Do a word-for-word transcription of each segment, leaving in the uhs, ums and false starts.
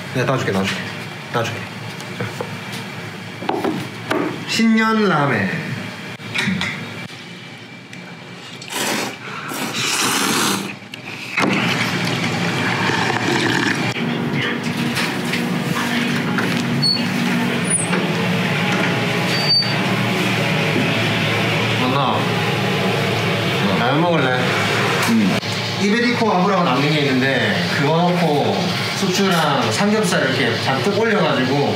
내가 놔줄게 놔줄게 놔줄게. 신년 라멘. 맞나? 라면 먹을래? 음. 이베리코 아브라가 남는 게 있는데 그거 넣고 수추랑 삼겹살 이렇게 잔뜩 올려가지고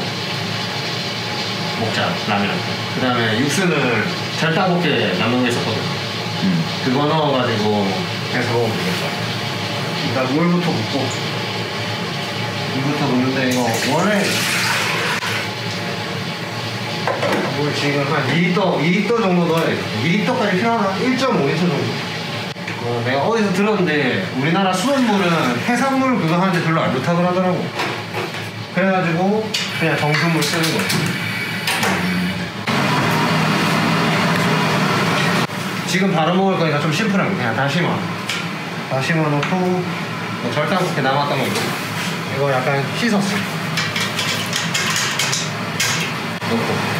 먹자. 라면. 그 다음에 육수는 절단곱게 남는 게 있었거든. 음. 그거 넣어가지고 해서 먹으면 되겠다. 일단 물부터 붓고 물부터 붓는데 이거 원래 물 지금 한 이 리터 이 리터 정도 넣어야 돼. 이 리터까지 필요하나? 일 점 오 리터 정도. 어, 내가 어디서 들었는데 우리나라 수돗물은 해산물 그거 하는데 별로 안 좋다고 하더라고. 그래가지고 그냥 정수물 쓰는 거야. 지금 바로 먹을 거니까 좀 심플하게 그냥 다시마 다시마 넣고 뭐 절단국에 남았던 거 이거 약간 씻었어. 넣고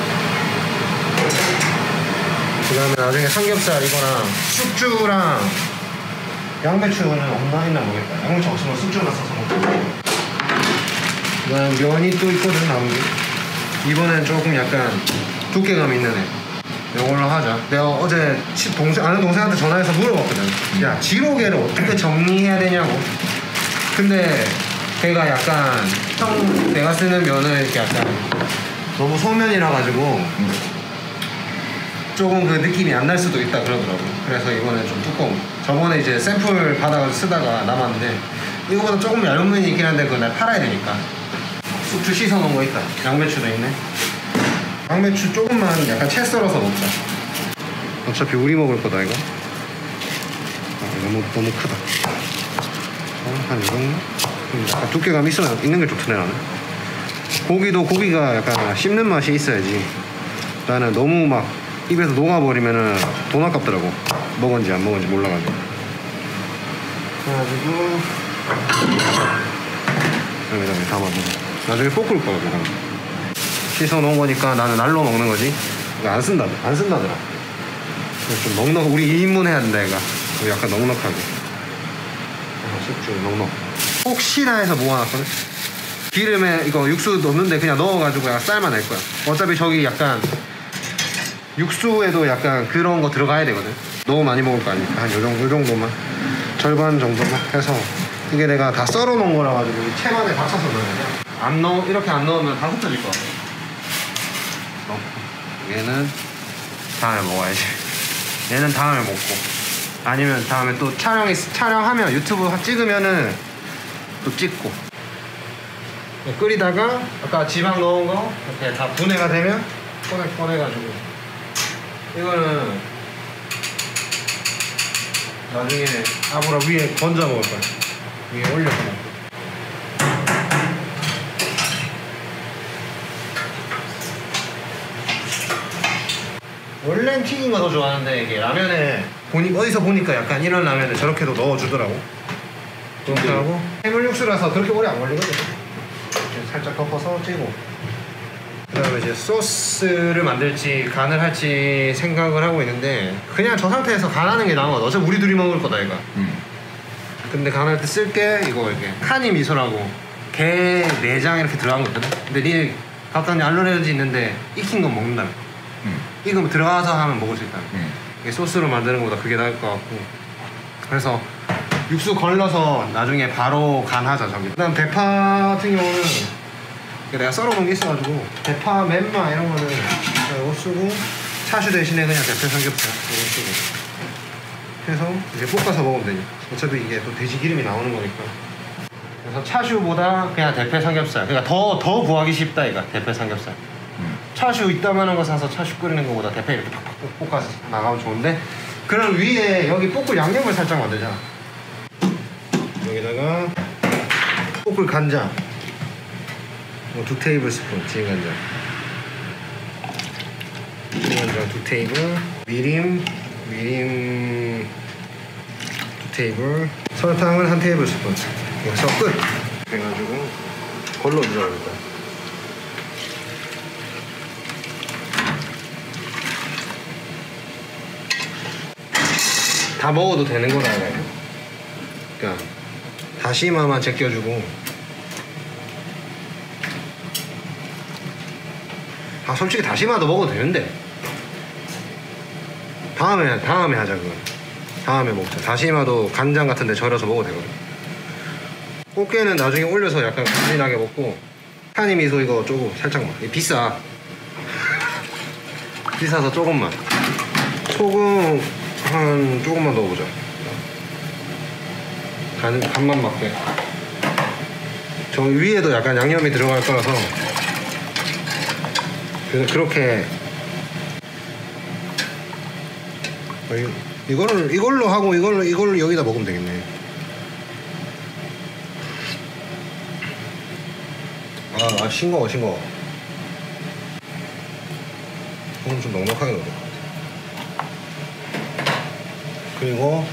그 다음에 나중에 삼겹살 이거랑 숙주랑 양배추는 없나 있나 모르겠다. 양배추 없으면 숙주나 써서 먹고. 그 다음 면이 또 있거든 남은 게. 이번엔 조금 약간 두께감 있는 애 이걸로 하자. 내가 어제 동생, 아는 동생한테 전화해서 물어봤거든. 야 지로개를 어떻게 정리해야 되냐고. 근데 걔가 약간 형 내가 쓰는 면은 이렇게 약간 너무 소면이라 가지고 조금 그 느낌이 안 날 수도 있다 그러더라고. 그래서 이번에 좀 두꺼운 저번에 이제 샘플 받아가지고 쓰다가 남았는데 이거보다 조금 얇은 면이 있긴 한데 그거 내가 팔아야 되니까. 숙주 씻어 놓은 거 있다. 양배추도 있네. 양배추 조금만 약간 채 썰어서 먹자. 어차피 우리 먹을 거다 이거. 아, 너무 너무 크다. 어, 한 이 정도? 약간 두께감 있어 있는 게 좋더네 나는. 고기도 고기가 약간 씹는 맛이 있어야지. 나는 너무 막 입에서 녹아버리면은 돈 아깝더라고. 먹은지 안 먹은지 몰라가지고. 그래가지고 여기다가 담아서 나중에 볶을 거거든. 씻어 놓은 거니까 나는 날로 먹는 거지. 이거 안 쓴다, 안 쓴다더라. 좀 넉넉, 우리 이 인분 해야 된다, 얘가. 약간 넉넉하게. 숙주 넉넉. 혹시나 해서 모아놨거든? 기름에 이거 육수 넣는데 그냥 넣어가지고 약간 삶아 낼 거야. 어차피 저기 약간 육수에도 약간 그런 거 들어가야 되거든. 너무 많이 먹을 거 아니니까. 한 요 정도, 요 정도만. 절반 정도만 해서. 이게 내가 다 썰어 놓은 거라 가지고 이 채만에 받쳐서 넣어야 돼. 안 넣어, 이렇게 안 넣으면 다 흩어질 거야. 넣고. 얘는 다음에 먹어야지. 얘는 다음에 먹고. 아니면 다음에 또 촬영이, 촬영하면 유튜브 찍으면은 또 찍고. 끓이다가 아까 지방 넣은 거 이렇게 다 분해가 되면 꺼내, 꺼내가지고. 이거는 나중에 아브라 위에 건져 먹을 거야. 위에 올려서 먹고. 원래는 튀긴 거 더 좋아하는데 이게 라면에 보니, 어디서 보니까 약간 이런 라면에 저렇게도 넣어주더라고. 그렇게 하고 해물 육수라서 그렇게 오래 안 걸리거든. 살짝 덮어서 찌고 그 다음에 이제 소스를 만들지 간을 할지 생각을 하고 있는데 그냥 저 상태에서 간하는 게 나은 거 같아. 어차피 우리 둘이 먹을 거다 이거. 음. 근데 간할 때 쓸 게 이거 이렇게 카니 미소라고 게 내장 이렇게 들어간 거거든. 근데 니 갑자기 알러레지 있는데 익힌 건 먹는다며. 음. 익으면 들어가서 하면 먹을 수 있다며. 음. 이게 소스로 만드는 것보다 그게 나을 것 같고. 그래서 육수 걸러서 나중에 바로 간하자 저기. 그 다음 대파 같은 경우는 내가 썰어놓은 게 있어가지고 대파, 멘마 이런 거는 이거 쓰고 차슈 대신에 그냥 대파 삼겹살 이거 쓰고 해서 이제 볶아서 먹으면 되니. 어차피 이게 또 돼지 기름이 나오는 거니까. 그래서 차슈보다 그냥 대파 삼겹살. 그러니까 더, 더 구하기 쉽다 이거 대파 삼겹살. 음. 차슈 이따만한 거 사서 차슈 끓이는 거보다 대파 이렇게 팍팍 볶아서 나가면 좋은데 그럼 위에 여기 볶을 양념을 살짝 만들자. 여기다가 볶을 간장 두 테이블 스푼 진 간장 진 간장 두 테이블 미림 미림 두 테이블 설탕은 한 테이블 스푼 여기서 끝. 그래가지고 걸러 들어가니까. 다 먹어도 되는 건 알아요. 그러니까 다시마만 제껴주고. 아 솔직히 다시마도 먹어도 되는데. 다음에 다음에 하자 그거. 다음에 먹자. 다시마도 간장 같은데 절여서 먹어도 되거든. 꽃게는 나중에 올려서 약간 간지나게 먹고. 타니 미소 이거 조금 살짝만. 이거 비싸. 비싸서 조금만. 소금 한 조금만 넣어보자. 간, 간만 맞게. 저 위에도 약간 양념이 들어갈 거라서 그래서 그렇게 이거를 이걸로 하고 이걸로 이걸로 여기다 먹으면 되겠네. 아, 아 싱거워 싱거워. 소금 좀 넉넉하게 넣어. 그리고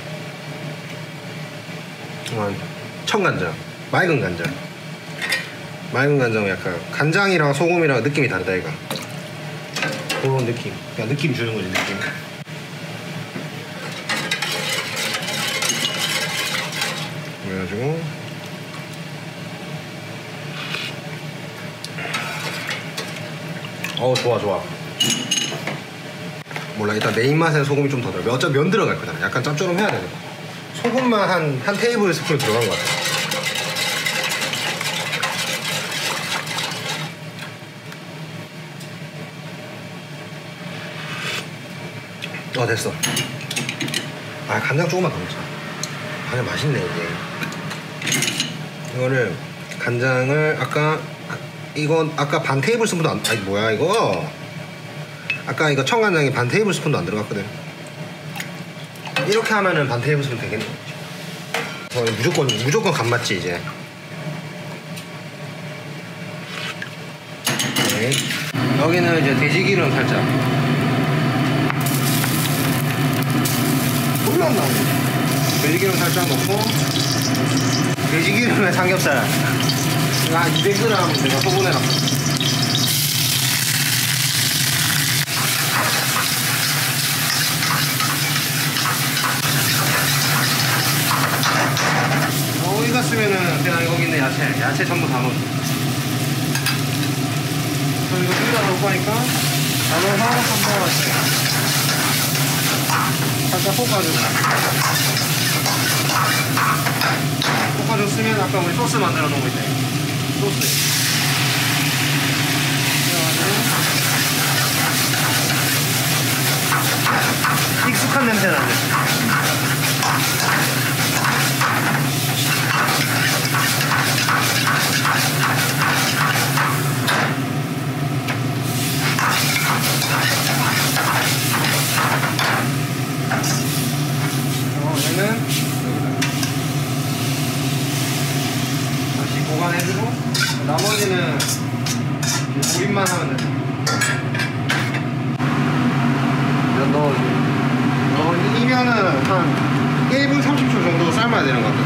청간장, 맑은 간장. 맑은 간장은 약간 간장이랑 소금이랑 느낌이 다르다 이거. 그런 느낌. 그냥 느낌 주는 거지 느낌. 그래가지고 어우 좋아 좋아. 몰라 일단 내 입맛에 소금이 좀 더 들어. 어차피 면 들어갈 거잖아. 약간 짭조름해야 되거든. 소금만 한, 한 테이블 스푼 들어간 것 같아. 어 됐어. 아 간장 조금만 더 넣자. 간장 맛있네 이게. 이거를 간장을 아까 이건 아까 반 테이블 스푼도 안 아니 뭐야 이거. 아까 이거 청간장이 반 테이블 스푼도 안 들어갔거든. 이렇게 하면은 반 테이블 스푼 되겠네. 어, 무조건 무조건 간 맞지 이제. 네. 여기는 이제 돼지기름 살짝. 소리 안 나오네. 돼지기름 살짝 넣고 돼지기름에 삼겹살 한 이백 그램 내가 소분해놨어. 어디 갔으면은 그냥 여기 있는 야채 야채 전부 다 넣어. 그리고 이거 여기다 넣을 거니까 나눠서 한번 살짝 볶아주고. 볶아줬으면 아까 우리 소스 만들어 놓은 거 있대. 소스. 익숙한 냄새 나는데. 어, 얘는 다시 보관해주고 나머지는 조림만 하면 돼. 이런 넣어주고. 어, 이면은 한 일 분 삼십 초 정도 삶아야 되는 것 같아.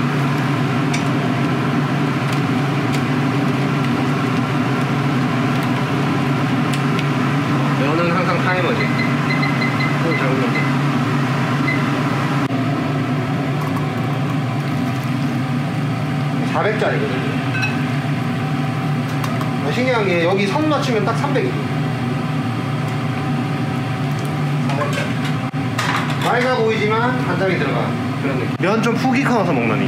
면은 항상 타이머지. 그건 잘 올려. 사백 짜리거든. 신기한 게 여기 선 맞추면 딱 삼백이야. 맑아 보이지만 간장이 들어가. 그런 느낌. 면 좀 푹 익혀놔서 먹나니.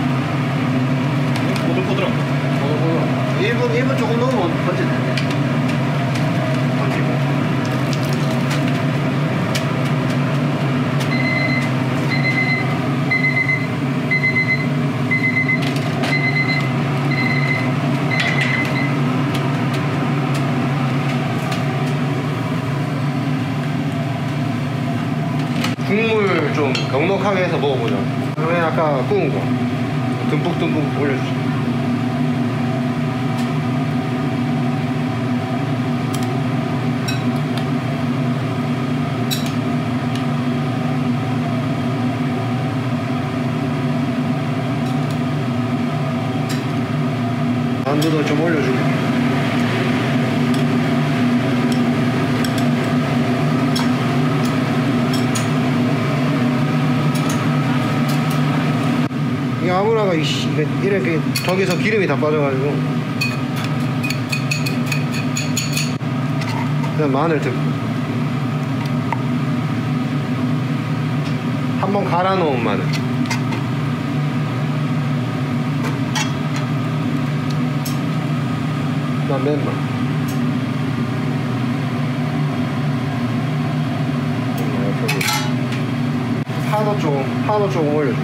포들포들한 거. 어, 일 분, 일 분 조금 넣으면 번질 텐데. 번지고. 국물 좀 넉넉하게 해서 먹어보자. 그러면 아까 구운 거 듬뿍듬뿍 올려주자. 만두도 좀 올려주고. 이 아무나가 이씨 이렇게 저기서 기름이 다 빠져가지고 그냥 마늘 듬고 한번 갈아 놓은 마늘. 난 맨만. 파도 조금 파도 조금 올려줘.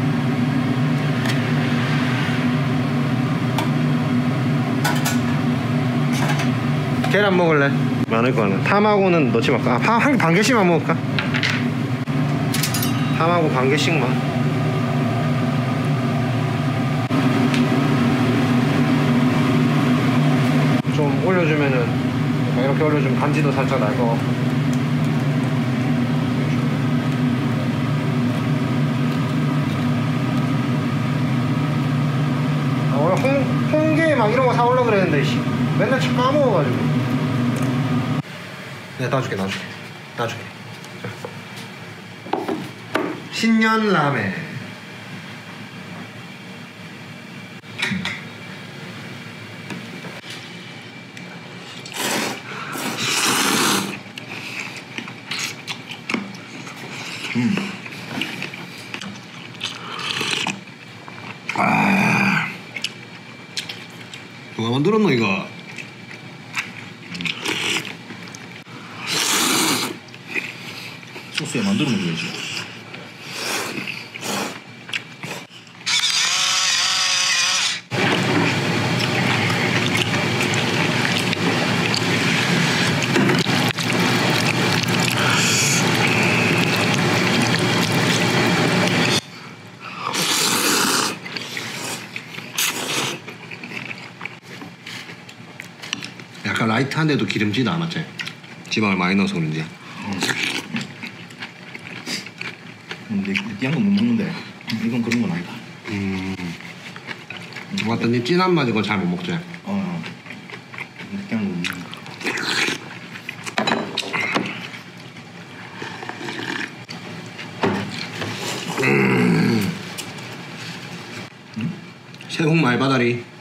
계란 먹을래? 많을 거는 탐하고는 넣지 말까? 아, 파 한 반 개씩만 먹을까? 탐하고 반 개씩만. 좀 올려주면은 이렇게 올려주면 간지도 살짝 날 거. 아, 원래 홍, 홍게 막 이런 거 사오려고 그랬는데 씨, 맨날 참 까먹어가지고. 네, 놔줄게 놔줄게 놔줄게. 신년 라멘. 음. 아, 누가 만들었노 이거? 소스에 만들어 먹어야지. 약간 라이트한데도 기름지다 안 맞지? 지방을 많이 넣어서 그런지. 근데 느끼한 건 못 먹는데 이건 그런 건 아니다. 음. 맞다, 니 진한 맛 이거 잘 못 먹지? 어. 느끼한 건 못 먹는다. 음. 새우 말바다리.